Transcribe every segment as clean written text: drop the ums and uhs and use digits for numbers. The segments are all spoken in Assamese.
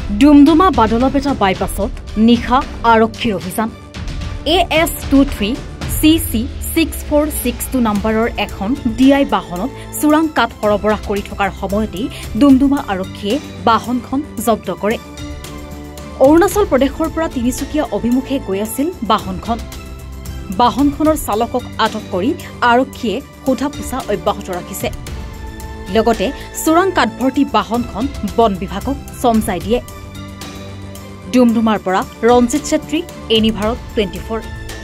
ডুমডুমা বাদলপেটা বাইপাছত নিশা আৰক্ষীৰ অভিযান AS23 CC 6462 নম্বৰৰ এখন DI বাহনত চোৰাং কাঠ সৰবৰাহ কৰি থকাৰ সময়তে ডুমডুমা আৰক্ষীয়ে বাহনখন জব্দ কৰে। অৰুণাচল প্ৰদেশৰ পৰা তিনিচুকীয়া অভিমুখে গৈ আছিল বাহনখন। বাহনখনৰ চালকক আটক কৰি আৰক্ষীয়ে সোধা-পোছা অব্যাহত ৰাখিছে। লগতে চোৰাং কাঠভৰ্তি বাহনখন বন বিভাগক চমজাই দিয়ে। ডুমডুমাৰ পৰা ৰঞ্জিত চেত্ৰী, এনি ভাৰত 24।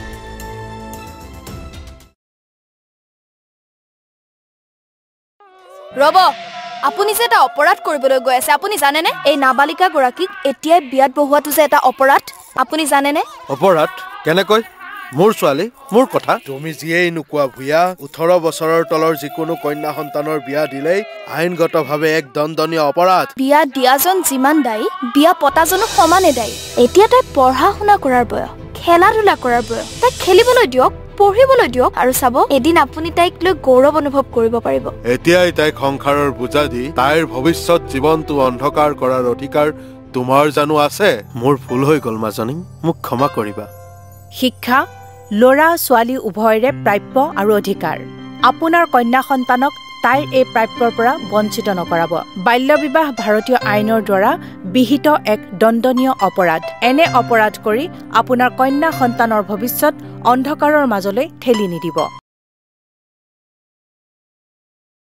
ৰব, আপুনি যে এটা অপৰাধ কৰিবলৈ গৈ আছে, আপুনি জানেনে? এই নাবালিকা গৰাকীক এতিয়াই বিয়াত বহোৱাটো যে এটা অপৰাধ, আপুনি জানেনে? অপৰাধ কেনেকৈ? মোৰ ছোৱালী, মোৰ কথা। তুমি যিয়েই নোকোৱা ভূঞা, 18 বছৰৰ তলৰ যিকোনো কন্যা সন্তানৰ বিয়া দিলেই আইনগতভাৱে এক দণ্ডনীয় অপৰাধ। বিয়া দিয়াজন যিমান দায়ী, বিয়া পতাজনো সমানে দায়ী। এতিয়া তাই পঢ়া-শুনা কৰাৰ বয়স, খেলা-ধূলা কৰাৰ বয়স। তাইক খেলিবলৈ দিয়ক, পঢ়িবলৈ দিয়ক, আৰু চাব এদিন আপুনি তাইক লৈ গৌৰৱ অনুভৱ কৰিব পাৰিব। এতিয়াই তাইক সংসাৰৰ বোজা দি তাইৰ ভৱিষ্যত জীৱনটো অন্ধকাৰ কৰাৰ অধিকাৰ তোমাৰ জানো আছে? মোৰ ভুল হৈ গ'ল মাজনী, মোক ক্ষমা কৰিবা। শিক্ষা ল'ৰা ছোৱালী উভয়ৰে প্ৰাপ্য আৰু অধিকাৰ। আপোনাৰ কন্যা সন্তানক তাইৰ এই প্ৰাপ্যৰ পৰা বঞ্চিত নকৰাব। বাল্য বিবাহ ভাৰতীয় আইনৰ দ্বাৰা বিহিত এক দণ্ডনীয় অপৰাধ। এনে অপৰাধ কৰি আপোনাৰ কন্যা সন্তানৰ ভৱিষ্যত অন্ধকাৰৰ মাজলৈ ঠেলি নিদিব।